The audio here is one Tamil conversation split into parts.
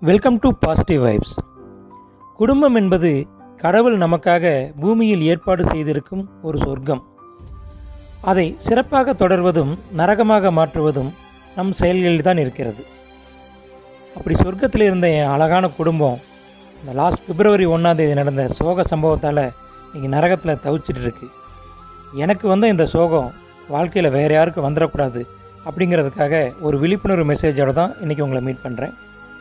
Welcome to positive vibes. குடும்பம் என்பது கடவுள் நமக்காக பூமியில் ஏற்பாடு செய்திருக்கும் ஒரு சொர்க்கம். அதை சிறப்பாக தொடர்வதும் நரகமாக மாற்றுவதும் நம் செயல்களில் தான் இருக்கிறது. அப்படி சொர்க்கத்தில் இருந்த என் அழகான குடும்பம் இந்த லாஸ்ட் பிப்ரவரி 1 நடந்த சோக சம்பவத்தால் இன்றைக்கி நரகத்தில் தவிச்சிட்டு இருக்கு. எனக்கு வந்த இந்த சோகம் வாழ்க்கையில் வேறு யாருக்கும் வந்துடக்கூடாது அப்படிங்கிறதுக்காக ஒரு விழிப்புணர்வு மெசேஜோடு தான் இன்றைக்கி உங்களை மீட் பண்ணுறேன்.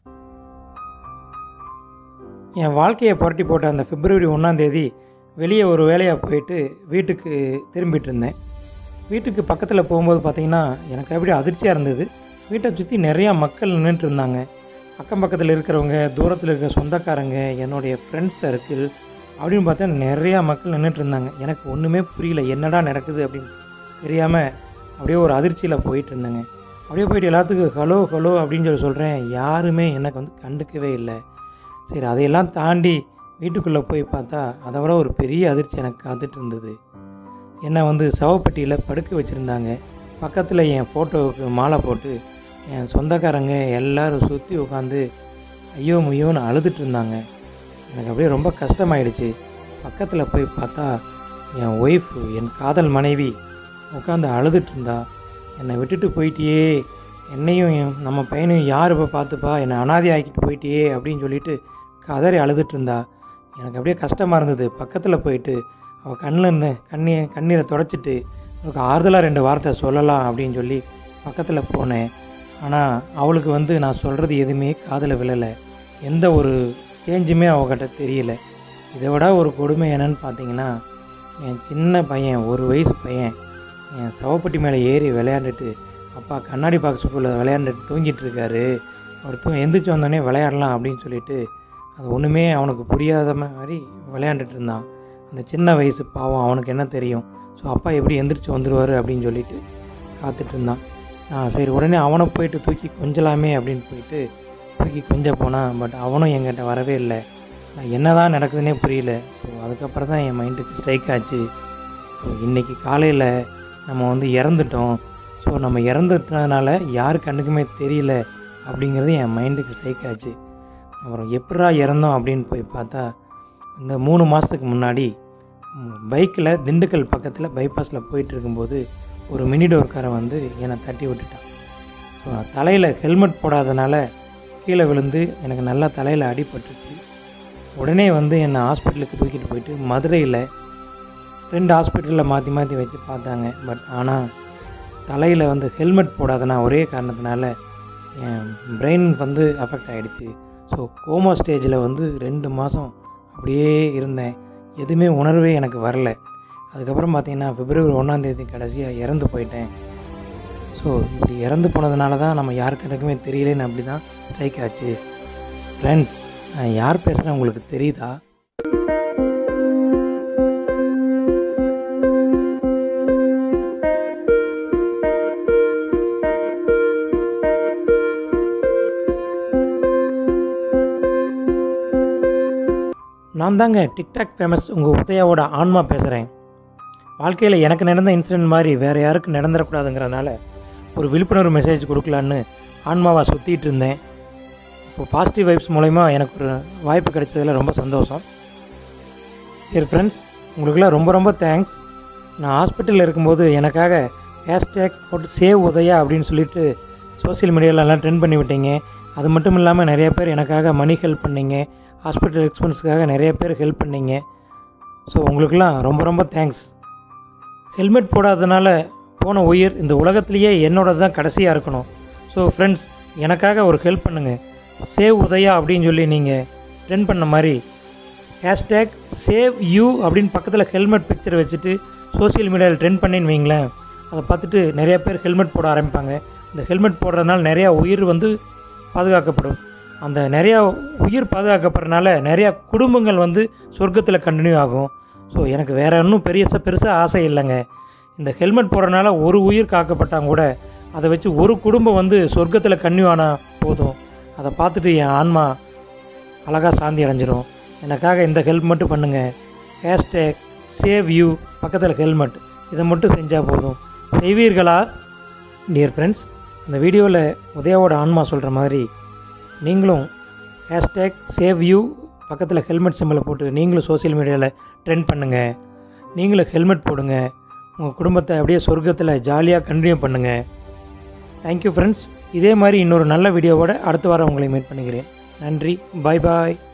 என் வாழ்க்கையை புரட்டி போட்ட அந்த பிப்ரவரி 1 வெளியே ஒரு வேலையாக போயிட்டு வீட்டுக்கு திரும்பிட்டு இருந்தேன். வீட்டுக்கு பக்கத்தில் போகும்போது பார்த்திங்கன்னா எனக்கு அப்படியே அதிர்ச்சியாக இருந்தது. வீட்டை சுற்றி நிறையா மக்கள் நின்றுட்டு இருந்தாங்க. அக்கம் பக்கத்தில் இருக்கிறவங்க, தூரத்தில் இருக்கிற சொந்தக்காரங்க, என்னுடைய ஃப்ரெண்ட்ஸ் சர்க்கிள் அப்படின்னு பார்த்தா நிறையா மக்கள் நின்றுட்டு இருந்தாங்க. எனக்கு ஒன்றுமே புரியல, என்னடா நடக்குது அப்படின்னு தெரியாமல் அப்படியே ஒரு அதிர்ச்சியில் போயிட்டு இருந்தேங்க. அப்படியே போயிட்டு எல்லாத்துக்கும் ஹலோ ஹலோ அப்படின்னு சொல்கிறேன். யாருமே எனக்கு கண்டுக்கவே இல்லை. சரி, அதையெல்லாம் தாண்டி வீட்டுக்குள்ளே போய் பார்த்தா அதை விட ஒரு பெரிய அதிர்ச்சி எனக்கு காத்துட்டு இருந்தது. என்னை சவப்பெட்டியில் படுக்க வச்சுருந்தாங்க. பக்கத்தில் என் ஃபோட்டோவுக்கு மாலை போட்டு என் சொந்தக்காரங்க எல்லோரும் சுற்றி உட்காந்து ஐயோ முய்யோன்னு அழுதுட்டு இருந்தாங்க. எனக்கு அப்படியே ரொம்ப கஷ்டமாயிடுச்சு. பக்கத்தில் போய் பார்த்தா என் ஒய்ஃபு, என் காதல் மனைவி உட்காந்து அழுதுட்டு இருந்தா. என்னை விட்டுட்டு போயிட்டியே, என்னையும் நம்ம பையனையும் யார் இப்போ பார்த்துப்பா, என்னை அனாதை ஆக்கிட்டு போயிட்டியே அப்படின்னு சொல்லிட்டு கதறி அழுதுட்டு இருந்தா. எனக்கு அப்படியே கஷ்டமாக இருந்தது. பக்கத்தில் போயிட்டு அவள் கண்ணில் இருந்த கண்ணீரை தொடச்சிட்டு அவளுக்கு ஆறுதலாக 2 வார்த்தை சொல்லலாம் அப்படின்னு சொல்லி பக்கத்தில் போனேன். ஆனால் அவளுக்கு நான் சொல்கிறது எதுவுமே காதில் விழலை. எந்த ஒரு சேஞ்சுமே அவகிட்ட தெரியல. இதை விட ஒரு கொடுமை என்னன்னு பார்த்தீங்கன்னா, என் சின்ன பையன், 1 வயசு பையன் என் சவப்பட்டி மேலே ஏறி விளையாண்டுட்டு, அப்பா கண்ணாடி பாக்ஸுக்குள்ளே விளையாண்டுட்டு தூங்கிட்டு இருக்காரு, அவர் எந்திரிச்சு வந்தோடனே விளையாடலாம் அப்படின்னு சொல்லிட்டு அது ஒன்றுமே அவனுக்கு புரியாத மாதிரி விளையாண்டுட்டு இருந்தான். அந்த சின்ன வயசு பாவம், அவனுக்கு என்ன தெரியும். ஸோ அப்பா எப்படி எந்திரிச்சு வந்துடுவார் அப்படின்னு சொல்லிட்டு காத்துட்டு இருந்தான். சரி, உடனே அவனை போயிட்டு தூக்கி கொஞ்சலாமே அப்படின்னு போயிட்டு தூக்கி கொஞ்ச போனான். பட் அவனும் என்கிட்ட வரவே இல்லை. நான் என்ன தான் நடக்குதுன்னே புரியல. ஸோ அதுக்கப்புறம் தான் என் மைண்டுக்கு ஸ்ட்ரைக் ஆச்சு. ஸோ இன்றைக்கி காலையில் நம்ம இறந்துட்டோம். ஸோ நம்ம இறந்துட்டதுனால யார் கண்ணுக்குமே தெரியல அப்படிங்கிறது என் மைண்டுக்கு ஸ்ட்ரைக் ஆச்சு. அப்புறம் எப்படா இறந்தோம் அப்படின்னு போய் பார்த்தா, இந்த 3 மாதத்துக்கு முன்னாடி பைக்கில் திண்டுக்கல் பக்கத்தில் பைபாஸில் போயிட்டு இருக்கும்போது ஒரு மினி டோர்காரன் என்னை தட்டி விட்டுட்டான். ஸோ தலையில் ஹெல்மெட் போடாதனால கீழே விழுந்து எனக்கு நல்லா தலையில் அடிபட்டுருச்சு. உடனே என்னை ஹாஸ்பிட்டலுக்கு தூக்கிட்டு போயிட்டு மதுரையில் 2 ஹாஸ்பிட்டலில் மாற்றி மாற்றி வச்சு பார்த்தாங்க. பட் ஆனால் தலையில் ஹெல்மெட் போடாதனா ஒரே காரணத்தினால என் பிரெயின் அஃபெக்ட் ஆகிடுச்சு. ஸோ கோமா ஸ்டேஜில் 2 மாதம் அப்படியே இருந்தேன். எதுவுமே உணர்வே எனக்கு வரல. அதுக்கப்புறம் பார்த்திங்கன்னா பிப்ரவரி 1 கடைசியாக இறந்து போயிட்டேன். ஸோ இப்படி இறந்து போனதுனால தான் நம்ம யாருக்கு எனக்குமே தெரியலேன்னு அப்படி தான் ஸ்ட்ரைக் ஆச்சு. ஃப்ரெண்ட்ஸ், நான் யார் பேசுகிறேன் உங்களுக்கு தெரியுதா? நான் தாங்க டிக்டாக் ஃபேமஸ் உங்கள் உதயாவோட ஆன்மா பேசுகிறேன். வாழ்க்கையில் எனக்கு நடந்த இன்சிடென்ட் மாதிரி வேறு யாருக்கும் நடந்துடக்கூடாதுங்கிறதுனால ஒரு விழிப்புணர்வு மெசேஜ் கொடுக்கலான்னு ஆன்மாவாக சுற்றிட்டு இருந்தேன். இப்போது பாசிட்டிவ் வைப்ஸ் மூலமா எனக்கு ஒரு வாய்ப்பு கிடைச்சதில் ரொம்ப சந்தோஷம். டியர் ஃப்ரெண்ட்ஸ், உங்களுக்கெல்லாம் ரொம்ப ரொம்ப தேங்க்ஸ். நான் ஹாஸ்பிட்டலில் இருக்கும்போது எனக்காக ஹேஷ்டேக் போட்டு சேவ் உதயா அப்படின்னு சொல்லிட்டு சோசியல் மீடியாவிலலாம் ட்ரெண்ட் பண்ணி விட்டீங்க. அது மட்டும் இல்லாமல் நிறைய பேர் எனக்காக மணி ஹெல்ப் பண்ணிங்க, ஹாஸ்பிட்டல் எக்ஸ்பென்ஸுக்காக நிறைய பேர் ஹெல்ப் பண்ணிங்க. ஸோ உங்களுக்கெல்லாம் ரொம்ப ரொம்ப தேங்க்ஸ். ஹெல்மெட் போடாததுனால போன உயிர் இந்த உலகத்துலேயே என்னோட தான் கடைசியாக இருக்கணும். ஸோ ஃப்ரெண்ட்ஸ், எனக்காக ஒரு ஹெல்ப் பண்ணுங்கள். சேவ் உதயா அப்படின்னு சொல்லி நீங்கள் ட்ரெண்ட் பண்ண மாதிரி ஹேஷ்டேக் சேவ் யூ அப்படின்னு பக்கத்தில் ஹெல்மெட் பிக்சர் வச்சுட்டு சோசியல் மீடியாவில் ட்ரெண்ட் பண்ணின்னு வைங்களேன். அதை பார்த்துட்டு நிறைய பேர் ஹெல்மெட் போட ஆரம்பிப்பாங்க. இந்த ஹெல்மெட் போடுறதுனால நிறையா உயிர் பாதுகாக்கப்படும். அந்த நிறையா உயிர் பாதுகாக்கப்படுறதுனால நிறையா குடும்பங்கள் சொர்க்கத்தில் கண்டினியூ ஆகும். ஸோ எனக்கு வேறு இன்னும் பெருசாக ஆசை இல்லைங்க. இந்த ஹெல்மெட் போடுறதுனால ஒரு உயிர் காக்கப்பட்டாங்க கூட அதை வச்சு ஒரு குடும்பம் சொர்க்கத்தில் கண்டினியூ ஆனால் போதும். அதை பார்த்துட்டு என் ஆன்மா அழகாக சாந்தி அடைஞ்சிடும். எனக்காக இந்த ஹெல்ப் மட்டும் பண்ணுங்கள். ஹேஷ்டேக் சேவ் யூ பக்கத்தில் ஹெல்மெட், இதை மட்டும் செஞ்சால் போதும். செய்வீர்களா? டியர் ஃப்ரெண்ட்ஸ், அந்த வீடியோவில் உதயாவோட ஆன்மா சொல்கிற மாதிரி நீங்களும் #SaveYou பக்கத்தில் ஹெல்மெட் சிம்பிளை போட்டு நீங்களும் சோஷியல் மீடியாவில் ட்ரெண்ட் பண்ணுங்கள். நீங்களும் ஹெல்மெட் போடுங்க. உங்கள் குடும்பத்தை அப்படியே சொர்க்கத்தில் ஜாலியாக கண்டினியூ பண்ணுங்கள். Thank you friends. இதே மாதிரி இன்னொரு நல்ல வீடியோவோட அடுத்த வாரம் உங்களை மீட் பண்ணுகிறேன். நன்றி. பாய் பாய்.